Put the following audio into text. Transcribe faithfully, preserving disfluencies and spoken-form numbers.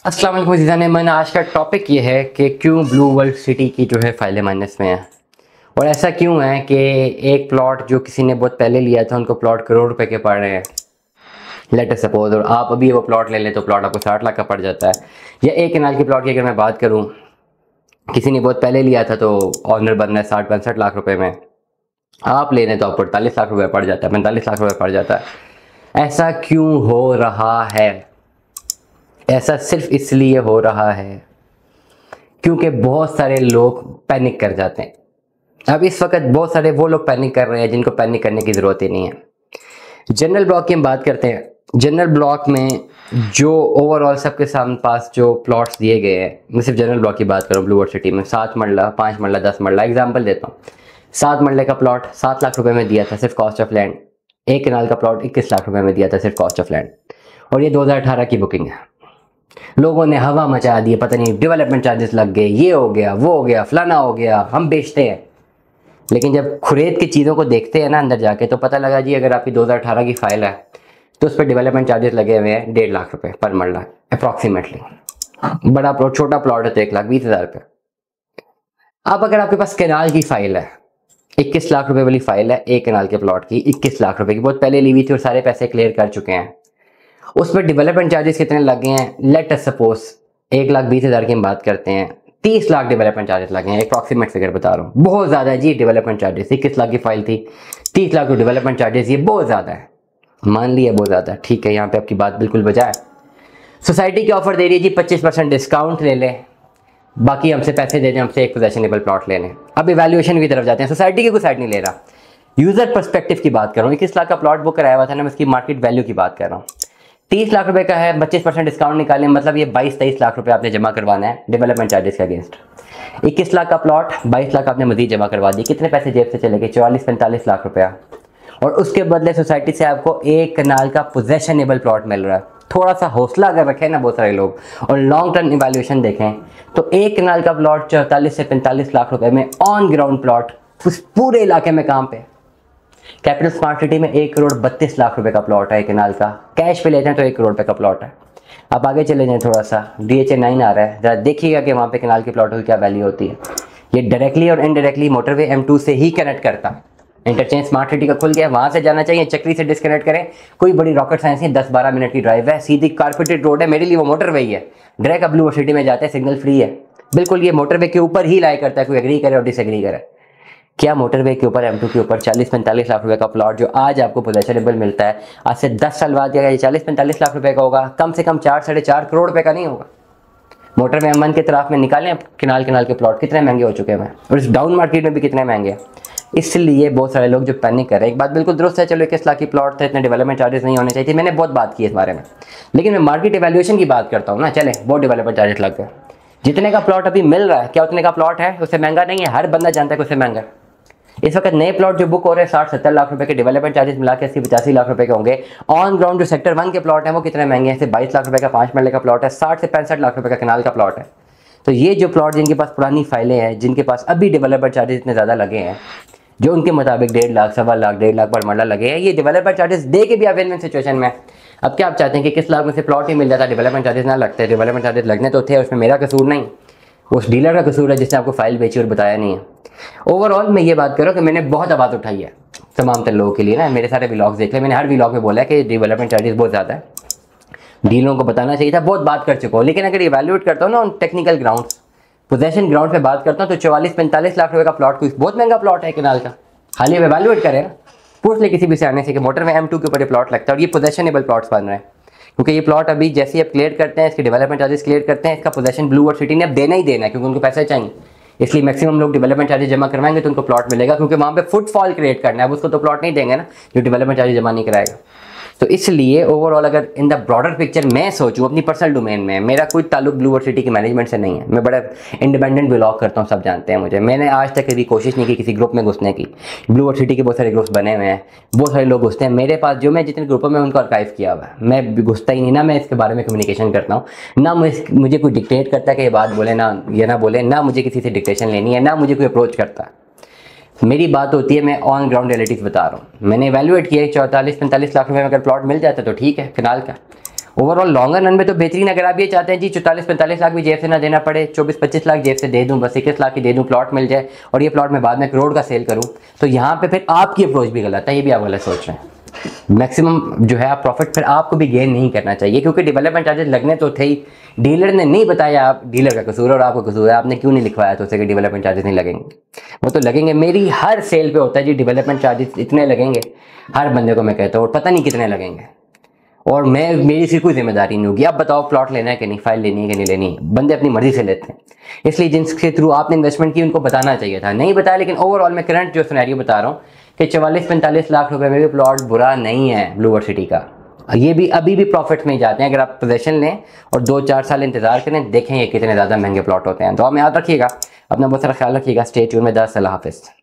अस्सलाम वालेकुम अज़ीज़ान, मैंने आज का टॉपिक ये है कि क्यों ब्लू वर्ल्ड सिटी की जो है फ़ाइल माइनस में है और ऐसा क्यों है कि एक प्लॉट जो किसी ने बहुत पहले लिया था उनको प्लॉट करोड़ रुपए के पड़ रहे हैं। लेट अस सपोज और आप अभी वो प्लॉट ले लें तो प्लॉट आपको साठ लाख का पड़ जाता है। या एक कनाल की प्लॉट की अगर मैं बात करूँ, किसी ने बहुत पहले लिया था तो ऑनर बन रहा है साठ पैंसठ लाख रुपये में, आप ले लें तो आपको अड़तालीस लाख रुपये पड़ जाता है, पैंतालीस लाख रुपये पड़ जाता है। ऐसा क्यों हो रहा है? ऐसा सिर्फ इसलिए हो रहा है क्योंकि बहुत सारे लोग पैनिक कर जाते हैं। अब इस वक्त बहुत सारे वो लोग पैनिक कर रहे हैं जिनको पैनिक करने की ज़रूरत ही नहीं है। जनरल ब्लॉक की हम बात करते हैं। जनरल ब्लॉक में जो ओवरऑल सबके सामने पास जो प्लॉट्स दिए गए हैं, मैं सिर्फ जनरल ब्लॉक की बात करूँ, ब्लू वर्ल्ड सिटी में सात मरला, पाँच मरला, दस मरला, एग्जाम्पल देता हूँ। सात मरले का प्लॉट सात लाख रुपए में दिया था सिर्फ कॉस्ट ऑफ लैंड। एक कनाल का प्लॉट इक्कीस लाख रुपए में दिया था सिर्फ कॉस्ट ऑफ लैंड। और ये दो हज़ार अठारह की बुकिंग है। लोगों ने हवा मचा दी, पता नहीं डेवलपमेंट चार्जेस लग गए, ये हो गया, वो हो गया, फलाना हो गया, हम बेचते हैं। लेकिन जब खुरेद की चीज़ों को देखते हैं ना अंदर जाके, तो पता लगा जी अगर आपकी दो हज़ार अठारह की फाइल है तो उस पर डेवलपमेंट चार्जेस लगे हुए हैं डेढ़ लाख रुपए पर मरला अप्रॉक्सीमेटली। बड़ा प्लॉट, छोटा प्लॉट है तो एक लाख बीस हज़ार रुपये। अब अगर आपके पास कैनाल की फाइल है, इक्कीस लाख रुपए वाली फाइल है, एक कैनाल के प्लॉट की इक्कीस लाख रुपए की, बहुत पहले ली हुई थी और सारे पैसे क्लियर कर चुके हैं। उसमें डेवलपमेंट चार्जेस कितने लगे हैं? लेट अस सपोज एक लाख बीस हज़ार की हम बात करते हैं, तीस लाख डेवलपमेंट चार्जेस लगे हैं। अप्रॉक्सीमेट फिगर बता रहा हूँ, बहुत ज़्यादा है जी डेवलपमेंट चार्जेस। इक्कीस लाख की फाइल थी, तीस लाख डेवलपमेंट चार्जेस, ये बहुत ज़्यादा है। मान लिया बहुत ज़्यादा, ठीक है, यहाँ पे आपकी बात बिल्कुल बजा है। सोसाइटी की ऑफर दे रही है जी पच्चीस परसेंट डिस्काउंट ले लें, बाकी हमसे पैसे दे दें, हमसे एक पोजेशनेबल प्लॉट ले लें। अब इवैल्यूएशन की तरफ जाते हैं। सोसाइटी की कोई साइड नहीं ले रहा, यूज़र पर्सपेक्टिव की बात कर रहा हूँ। इक्कीस लाख का प्लॉट बुक कराया हुआ था ना, मैं इसकी मार्केट वैल्यू की बात कर रहा हूँ। तीस लाख रुपए का है, पच्चीस परसेंट डिस्काउंट निकालें, मतलब ये बाईस तेईस लाख रुपए आपने जमा करवाना है डेवलपमेंट चार्जेस के अगेंस्ट। इक्कीस लाख का प्लॉट, बाईस लाख आपने मजीद जमा करवा दी, कितने पैसे जेब से चले गए? चौवालीस पैंतालीस लाख रुपया। और उसके बदले सोसाइटी से आपको एक कनाल का पोजेशनेबल प्लॉट मिल रहा है। थोड़ा सा हौसला अगर रखें ना बहुत सारे लोग और लॉन्ग टर्म इवैल्यूएशन देखें तो एक कनाल का प्लॉट चौतालीस से पैंतालीस लाख रुपए में ऑन ग्राउंड प्लॉट उस पूरे इलाके में कहाँ पे? कैपिटल स्मार्ट सिटी में एक करोड़ बत्तीस लाख रुपए का प्लॉट है एक कनाल का। कैश पे लेते हैं तो एक करोड़ रुपए का प्लॉट है। अब आगे चले जाएं थोड़ा सा, डी एच ए नाइन आ रहा है, जरा देखिएगा कि वहाँ पे कनाल के प्लॉटों की क्या वैल्यू होती है। ये डायरेक्टली और इनडायरेक्टली मोटरवे एम टू से ही कनेक्ट करता है। इंटरचेंज स्मार्ट सिटी का खुल गया, वहाँ से जाना चाहिए, चक्री से डिस्कनेक्ट करें, कोई बड़ी रॉकेट साइंस नहीं, दस बारह मिनट की ड्राइव है, सीधी कारपेटेड रोड है। मेरे लिए वो मोटरवे ही है। डायरेक्ट ब्लू वर्ल्ड सिटी में जाते हैं, सिग्नल फ्री है बिल्कुल, ये मोटरवे के ऊपर ही लाई करता है, कोई एग्री करे और डिसएग्री करे। क्या मोटरवे के ऊपर, एम टू के ऊपर चालीस पैंतालीस लाख रुपए का प्लॉट जो आज आपको पोजेशनेबल मिलता है, आज से दस साल बाद ये चालीस पैंतालीस लाख रुपए का होगा, कम से कम चार साढ़े चार करोड़ रुपए का नहीं होगा। मोटरवे एम वन के तरफ में निकालें, किनाल किनाल के प्लॉट कितने महंगे हो चुके हैं और इस डाउन मार्केट में भी कितने महंगे हैं। इसलिए बहुत सारे लोग जो पैनिक कर रहे हैं। एक बात बिल्कुल दुरुस्त है, चलो इक्कीस लाख की प्लॉट था, इतने डेवलपमेंट चार्जेस नहीं होने चाहिए थे, मैंने बहुत बात की इस बारे में, लेकिन मैं मार्केट इवैल्यूएशन की बात करता हूँ ना। चले बहुत डेवलपमेंट चार्जेस लग गए, जितने का प्लॉट अभी मिल रहा है क्या उतने का प्लॉट है? उससे महंगा नहीं है, हर बंदा जानता है कि उससे महंगा। इस वक्त नए प्लॉट जो बुक हो रहे हैं साठ सत्तर लाख रुपए के, डेवलपमेंट चार्जेस मिला के अस्सी पचासी लाख रुपए के होंगे। ऑन ग्राउंड जो सेक्टर वन के प्लॉट है वो कितने महंगे हैं? सिर्फ बाईस लाख रुपए का पाँच मरले का प्लॉट है, साठ से पैंसठ लाख रुपए का कनाल का प्लॉट है। तो ये जो प्लॉट जिनके पास पुरानी फाइलें हैं, जिनके पास अभी डेवलपमेंट चार्जेस इतने ज़्यादा लगे हैं, जो उनके मुताबिक डेढ़ लाख सवा लाख डेढ़ लाख पर मरला लगे हैं, ये डेवलपमेंट चार्जेस दे के भी आप विन-विन सिचुएशन में। अब क्या आप चाहते हैं कि किस लाख में से प्लॉट ही मिल जाता, डेवलपमेंट चार्जेस ना लगते? डेवलपमेंट चार्जेस लगने तो थे, उसमें मेरा कसूर नहीं, उस डीलर का कसूर है जिसने आपको फाइल बेची और बताया नहीं है। ओवरऑल मैं ये बात करूँ कि मैंने बहुत आवाज़ उठाई है तमाम तर लोगों के लिए ना, मेरे सारे व्लॉग्स देख ले, मैंने हर व्लॉग में बोला है कि डेवलपमेंट चार्जेस बहुत ज़्यादा है, डीलरों को बताना चाहिए था, बहुत बात कर चुका हूँ। लेकिन अगर इवैल्यूएट करता हूँ ना टेक्निकल ग्राउंड्स, पोजेशन ग्राउंड पे बात करता हूँ तो चौवालीस पैंतालीस लाख रुपए का प्लॉट कोई बहुत महंगा प्लॉट है कनाल का। खाली इवैल्यूएट करें, पूछ ले किसी भी से आने से कि मोटर में एम टू के ऊपर प्लॉट लगता है और ये पोजेशनेबल प्लॉट्स बन रहे हैं, क्योंकि ये प्लॉट अभी जैसे ही आप क्लियर करते हैं, इसके डेवलपमेंट चार्जेस क्लियर करते हैं, इसका पोजेशन ब्लू वर्ल्ड सिटी ने अब देना ही देना है, क्योंकि उनको पैसे चाहिए। इसलिए मैक्सिमम लोग डेवलपमेंट चार्जेस जमा करवाएंगे तो उनको प्लॉट मिलेगा, क्योंकि वहाँ पे फुटफॉल क्रिएट करना है, अब उसको तो प्लॉट नहीं देंगे ना जो डेवलपमेंट चार्जेस जमा नहीं कराएगा। तो इसलिए ओवरऑल अगर इन द ब्रॉडर पिक्चर मैं सोचूं अपनी पर्सनल डोमेन में, मेरा कोई ताल्लुक ब्लू वर्ल्ड सिटी के मैनेजमेंट से नहीं है, मैं बड़ा इंडिपेंडेंट ब्लॉग करता हूँ, सब जानते हैं मुझे। मैंने आज तक कभी कोशिश नहीं की किसी ग्रुप में घुसने की। ब्लू वर्ल्ड सिटी के बहुत सारे ग्रुप्स बने हुए हैं, बहुत सारे लोग घुसते हैं मेरे पास, जो मैं जितने ग्रुपों में उनको आर्काइव किया हुआ है, मैं घुसता ही नहीं ना, मैं इसके बारे में कम्युनिकेशन करता हूँ ना, मुझे कोई डिक्टेट करता है कि ये बात बोले ना, ये ना बोले ना, मुझे किसी से डिक्टेशन लेनी है ना, मुझे कोई अप्रोच करता है। मेरी बात होती है, मैं ऑन ग्राउंड रियलिटीज़ बता रहा हूँ। मैंने इवैल्यूएट किया चौतालीस पैंतालीस लाख रुपए में अगर प्लॉट मिल जाता तो ठीक है कनाल का, ओवरऑल लॉन्गर रन में तो बेहतरीन। अगर आप ये चाहते हैं जी चौतालीस पैंतालीस लाख भी जेब से ना देना पड़े, चौबीस पच्चीस लाख जेब से दे दूं, बस इक्कीस लाख की दे दूं, प्लॉट मिल जाए और ये प्लॉट मैं बाद में करोड़ का सेल करूं, तो यहाँ पे फिर आपकी अप्रोच भी गलत है, ये भी आप गलत सोच रहे हैं। मैक्सिमम जो है आप प्रॉफिट फिर आपको भी गेन नहीं करना चाहिए, क्योंकि डेवलपमेंट चार्जेस लगने तो थे ही, डीलर ने नहीं बताया, आप डीलर का कसूर है और आपका कसूर है, आपने क्यों नहीं लिखवाया तो उसे कि डेवलपमेंट चार्जेस नहीं लगेंगे। वो तो लगेंगे, मेरी हर सेल पे होता है जी डेवलपमेंट चार्जेस इतने लगेंगे, हर बंदे को मैं कहता हूँ और पता नहीं कितने लगेंगे, और मैं मेरी सिर्फ कोई जिम्मेदारी नहीं होगी। अब बताओ प्लॉट लेना है कि नहीं, फाइल लेनी है कि नहीं लेनी, बंदे अपनी मर्जी से लेते हैं। इसलिए जिनके थ्रू आपने इन्वेस्टमेंट की उनको बताना चाहिए था, नहीं बताया। लेकिन ओवरऑल मैं करंट जो सिनेरियो बता रहा हूँ कि चवालीस पैंतालीस लाख रुपए में भी प्लॉट बुरा नहीं है ब्लू वर्ल्ड सिटी का, ये भी अभी भी प्रॉफिट में ही जाते हैं। अगर आप पोजीशन लें और दो चार साल इंतजार करें, देखेंगे कितने ज़्यादा महंगे प्लॉट होते हैं। तो आप याद रखिएगा, अपना बहुत सारा ख्याल रखिएगा। स्टे ट्यून में। द अल्लाह हाफिज़।